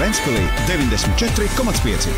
Ventspilī 94,5.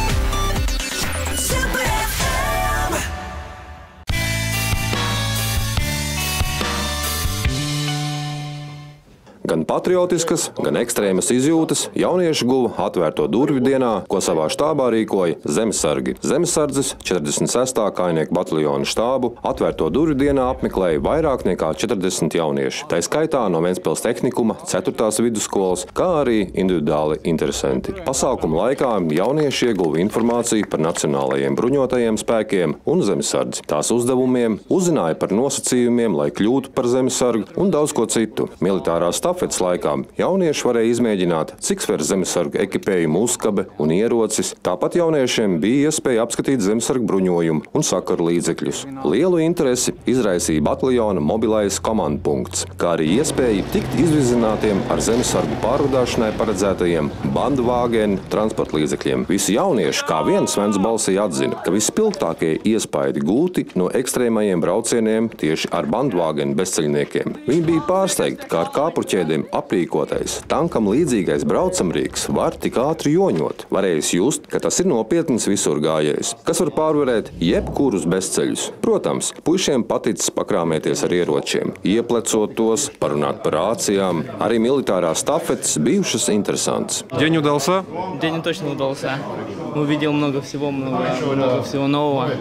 Gan patriotiskas, gan ekstrēmas izjūtas jaunieši guva atvērto durvju dienā, ko savā štābā rīkoja zemesargi. Zemesardzes 46. kājnieku bataljona štābu atvērto durvju dienā apmeklēja vairāk nekā 40 jaunieši. Tā skaitā no Ventspils tehnikuma, 4. vidusskolas, kā arī individuāli interesanti. Pasākuma laikā jaunieši ieguva informāciju par nacionālajiem bruņotajiem spēkiem un zemesardzi, tās uzdevumiem, uzzināja par nosacījumiem, lai kļūtu par zemesargu un daudz ko citu. Militārā stafetes laikā jaunieši varēja izmēģināt, cik sver zemesargu ekipējumu uzskabe un ierocis. Tāpat jauniešiem bija iespēja apskatīt zemesargu bruņojumu un sakaru līdzekļus. Lielu interesi izraisīja bataljona mobilais komandpunkts, kā arī iespēja tikt izvizinātiem ar zemesargu pārvadāšanai paredzētajiem bandu vāgēnu transporta līdzekļiem. Visi jaunieši kā viens Svens balsī atzina, ka vispilgtākie iespaidi gūti no ekstrēmajiem braucieniem tieši ar bandu vāgēnu bezceļniekiem. Viņi bija pārsteigti, kā ar kāpurķēdiem aprīkotais, tankam līdzīgais braucamrīks var tik ātri joņot. Varēja just, ka tas ir nopietns visur gājējs, kas var pārvarēt jebkurus bezceļus. Protams, puišiem paticis pakrāmēties ar ieročiem, ieplecot tos, parunāt par rācijām. Arī militārās stafetes bijušas interesants. День удался? День точно удался. Увидел много всего нового.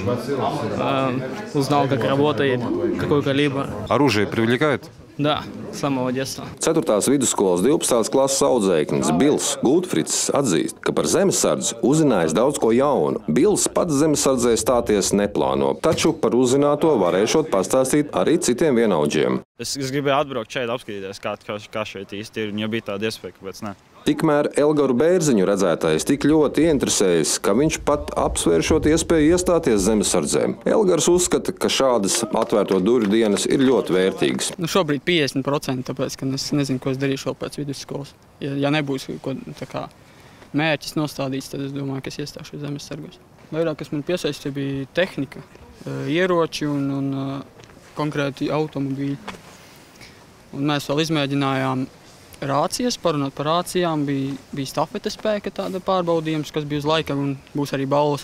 Узнал, как работает, какой калибр. Оружие привлекает? Да, с самого детства. 4. vidusskolas 12. klases audzēknis Bils Gultfrits atzīst, ka par zemesardzi uzzinājis daudz ko jaunu. Bils pats zemesardzē stāties neplāno, taču par uzzināto varēšot pastāstīt arī citiem vienaudžiem. Es gribēju atbraukt šeit, apskatīties, kā šeit īsti ir, un ja bija tāda iespēja, kāpēc ne. Tikmēr Elgaru Bērziņu redzētais tik ļoti ieinteresējis, ka viņš pat apsvēršot iespēju iestāties zemesardzē. Elgars uzskata, ka šādas atvērto durvju dienas ir ļoti vērtīgas. Šobrīd 50%, tāpēc, ka es nezinu, ko es darīšu vēl pēc vidusskolas. Ja nebūs mērķis nostādīts, tad es domāju, ka es iestāšu zemesargos. Vairāk, kas man piesaistīja, bija tehnika, ieroči un konkrēti automobīļi. Un mēs vēl izmēģinājām rācijas, parunāt par rācijām, bija stafetes spēka tāda pārbaudījums, kas bija uz laika un būs arī balvas.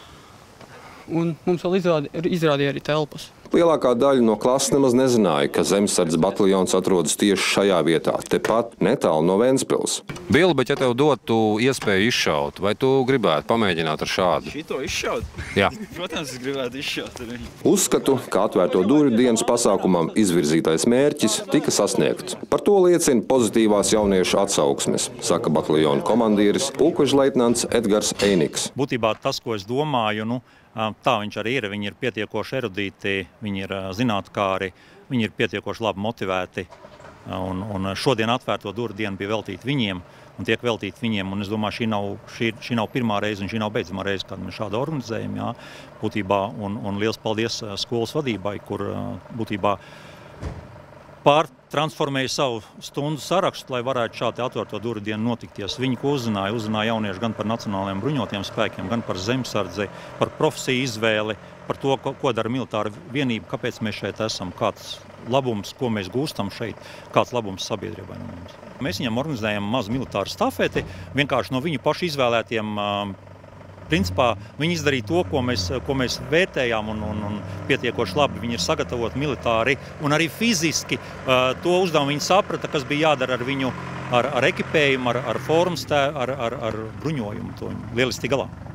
Un mums vēl izrādīja arī telpas. Lielākā daļa no klases nemaz nezināja, ka zemesardzes bataljons atrodas tieši šajā vietā, tepat netālu no Ventspils. Billi, bet ja tev dotu iespēju izšaut, vai tu gribētu pamēģināt ar šādu? Šito izšaut? Jā. Protams, es gribētu izšaut. Uzskatu, ka atvērto durvju dienas pasākumam izvirzītais mērķis tika sasniegts. Par to liecina pozitīvās jauniešu atsauksmes, saka bataljona komandieris pulkvežleitnants Edgars Einiks. Būtībā tas, ko es domāju, tā viņš arī ir. Viņi ir pietiekoši erudīti, viņi ir zinātkāri, viņi ir pietiekoši labi motivēti. Un šodien atvērto durvju diena bija veltīta viņiem un tiek veltīta viņiem. Un es domāju, šī nav pirmā reize un šī nav beidzamā reize, kad mēs šādu organizējam. Jā, būtībā, un liels paldies skolas vadībai, kur būtībā transformēja savu stundu sarakstu, lai varētu šādi atvērto durvju dienu notikties. Viņi, ko uzzināja jaunieši gan par nacionālajiem bruņotajiem spēkiem, gan par zemesardzi, par profesiju izvēli, par to, ko dara militāra vienība, kāpēc mēs šeit esam, kāds labums, ko mēs gūstam šeit, kāds labums sabiedrībai no mums. Mēs viņam organizējam mazu militāru stafeti, vienkārši no viņu pašu izvēlētiem. Principā viņi izdarīja to, ko mēs vērtējām un pietiekoši labi. Viņi ir sagatavoti militāri un arī fiziski. To uzdevumu viņi saprata, kas bija jādara ar viņu, ar ekipējumu, ar formas, ar bruņojumu. To viņi lieliski galā.